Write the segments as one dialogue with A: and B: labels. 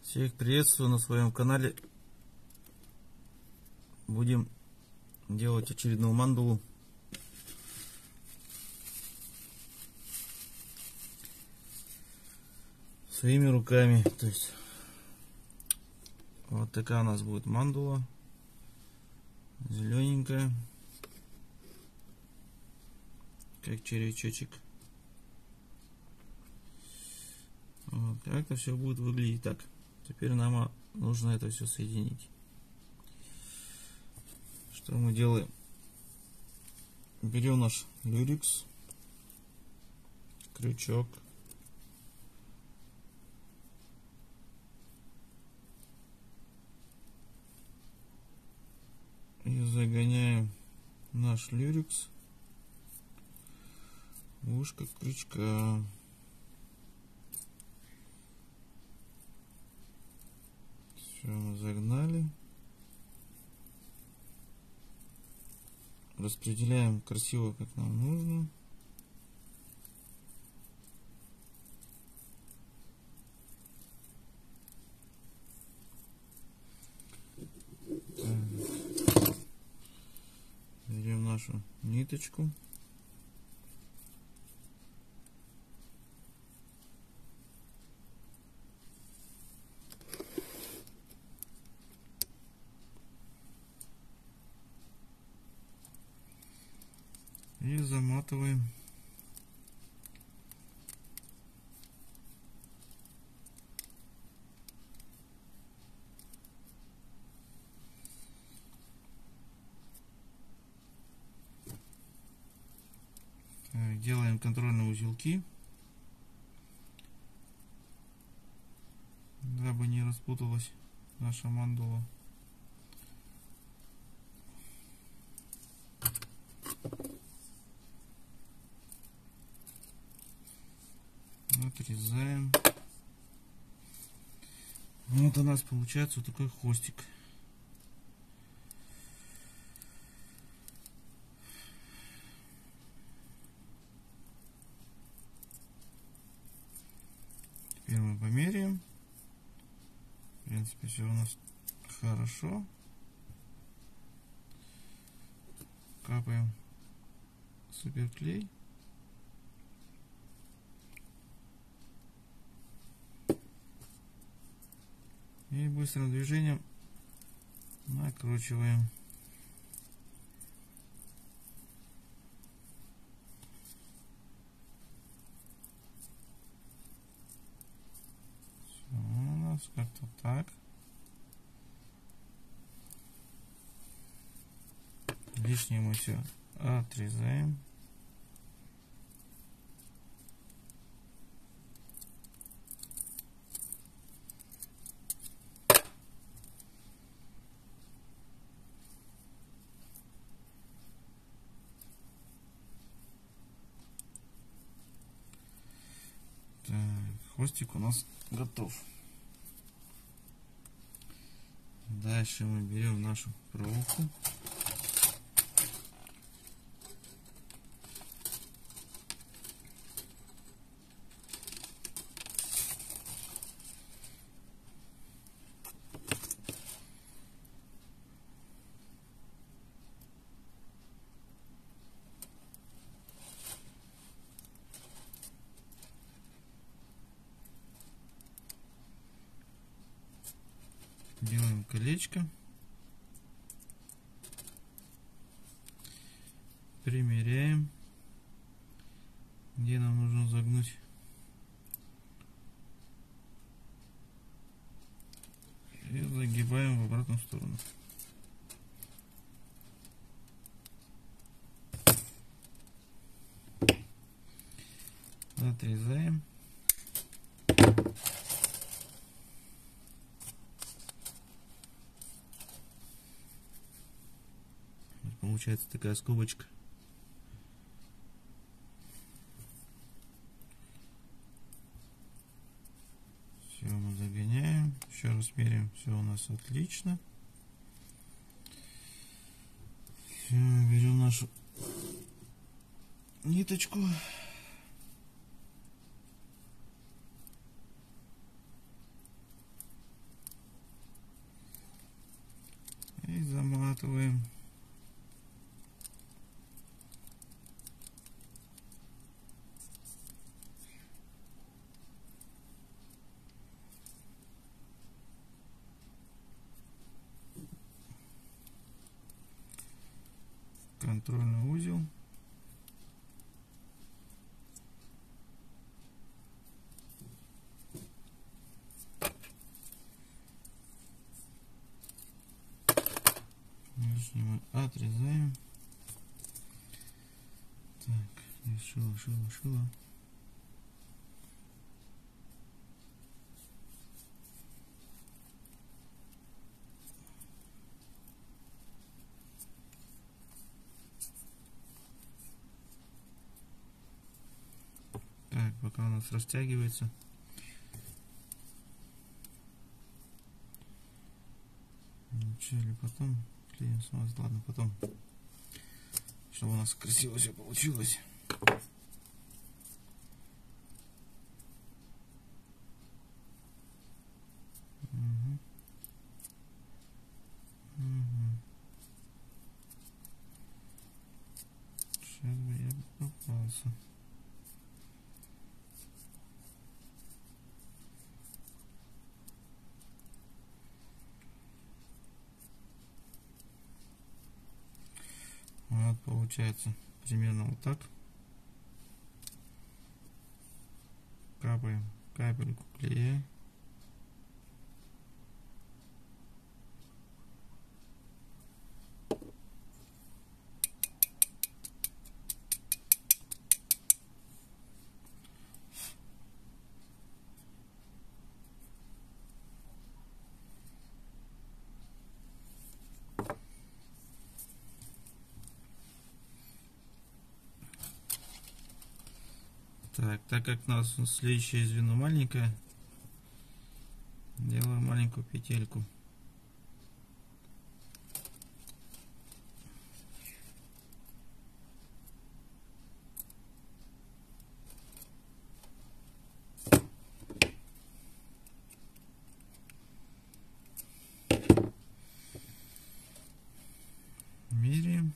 A: Всех приветствую на своем канале. Будем делать очередную мандулу. Своими руками. То есть вот такая у нас будет мандула. Зелененькая. Как червячочек. Вот, как-то все будет выглядеть так. Теперь нам нужно это все соединить. Что мы делаем? Берем наш люрикс, крючок, и загоняем наш люрикс в ушко крючка. Все, мы загнали. Распределяем красиво, как нам нужно. Так. Берем нашу ниточку. И заматываем так, делаем контрольные узелки, дабы не распуталась наша мандула. Отрезаем. Вот у нас получается вот такой хвостик. Теперь мы померяем. В принципе, все у нас хорошо. Капаем суперклей. И быстрым движением накручиваем. Все у нас как-то так. Лишнее мы все отрезаем. Так, хвостик у нас готов. Дальше мы берем нашу проволоку. Делаем колечко, примеряем, где нам нужно загнуть, и загибаем в обратную сторону. Отрезаем. Получается такая скобочка. Все, мы загоняем. Еще раз меряем. Все у нас отлично. Все, берем нашу ниточку. контрольный узел. Лишний мы отрезаем. Так, здесь шило. Так, пока у нас растягивается. Или потом клеим смазать. Ладно, потом. Чтобы у нас красиво все получилось. Сейчас бы я попался. Вот получается примерно вот так. Капаем капельку клея. Так как у нас следующее звено маленькое, делаем маленькую петельку. Меряем.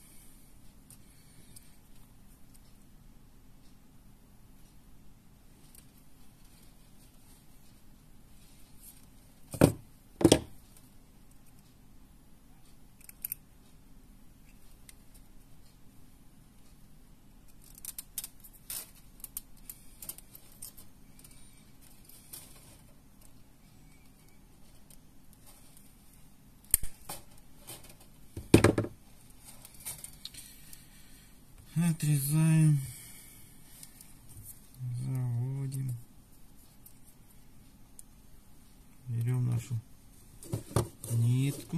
A: Отрезаем, заводим, берем нашу нитку,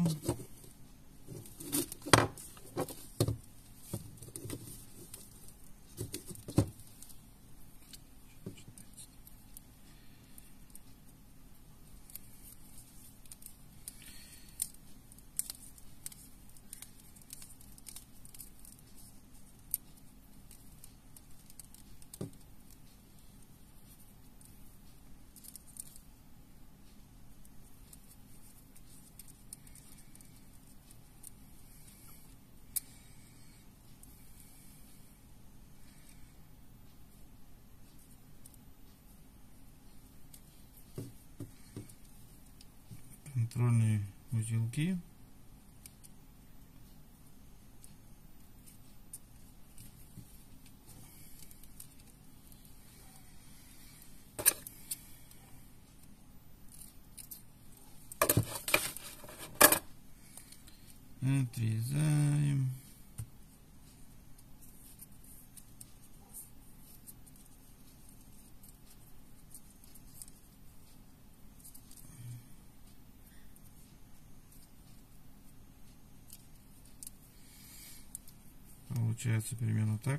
A: контрольные узелки. Отрезаем. Получается примерно так.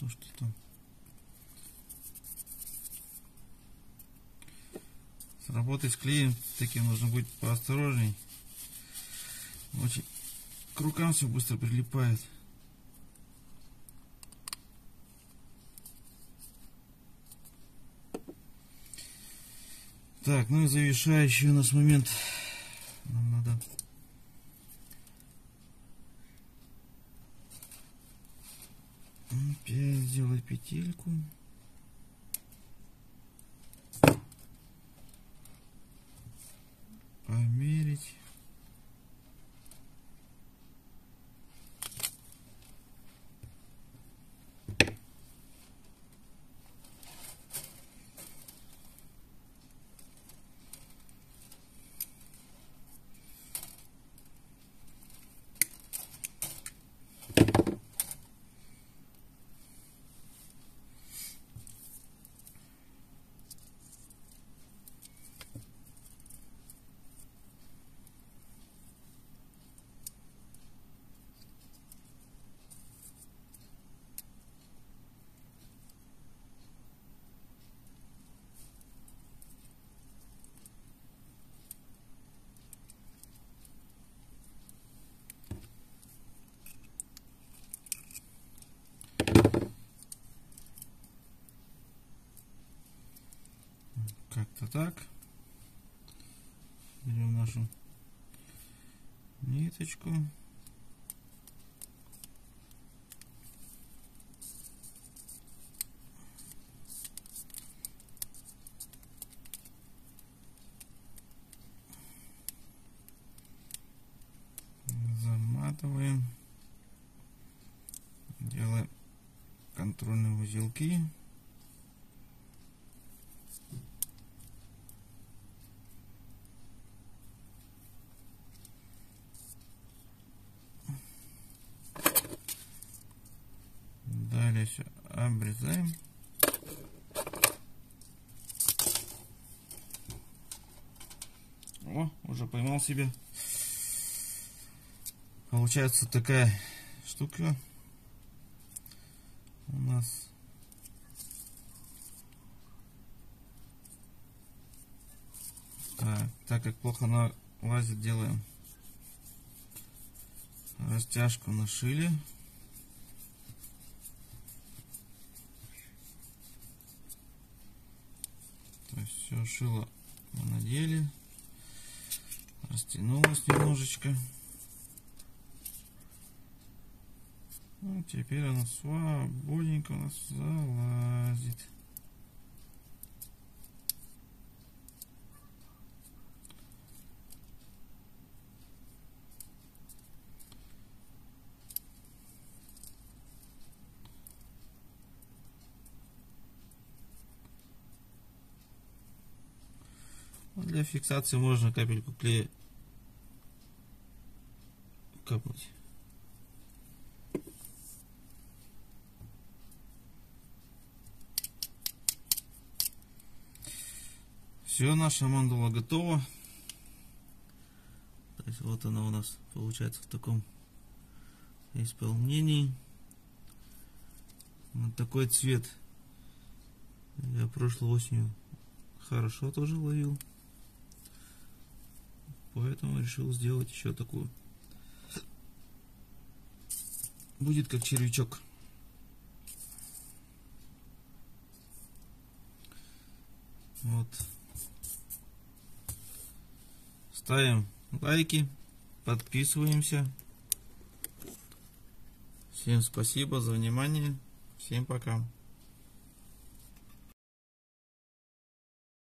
A: что там. С работой с клеем таким нужно быть поосторожней. Очень к рукам все быстро прилипает. Так, ну и завершающий у нас момент. Нам надо опять сделать петельку. Померить. Как-то так. Берем нашу ниточку. Заматываем. Делаем контрольные узелки. Далее все обрезаем. О, уже поймал себе. Получается такая штука у нас. Так как плохо налазит, делаем растяжку на шиле. То есть все шило мы надели, растянулось немножечко. Ну, теперь она свободненько у нас залазит. Для фиксации можно капельку клея капнуть. Все, наша мандула готова. То есть вот она у нас получается в таком исполнении. Вот такой цвет я прошлой осенью хорошо тоже ловил. Поэтому решил сделать еще такую. Будет как червячок. Вот. Ставим лайки, подписываемся. Всем спасибо за внимание. Всем пока.